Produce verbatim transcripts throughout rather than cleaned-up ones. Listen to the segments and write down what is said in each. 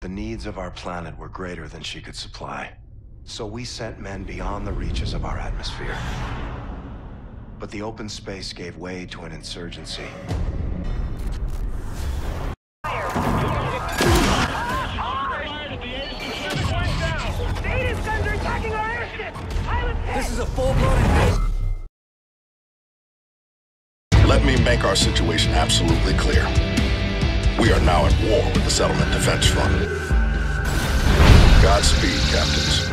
The needs of our planet were greater than she could supply. So we sent men beyond the reaches of our atmosphere. But the open space gave way to an insurgency. This is a full-blown invasion. Let me make our situation absolutely clear. We are now at war with the Settlement Defense Front. Godspeed, Captains.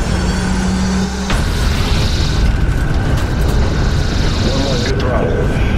One more good throttle.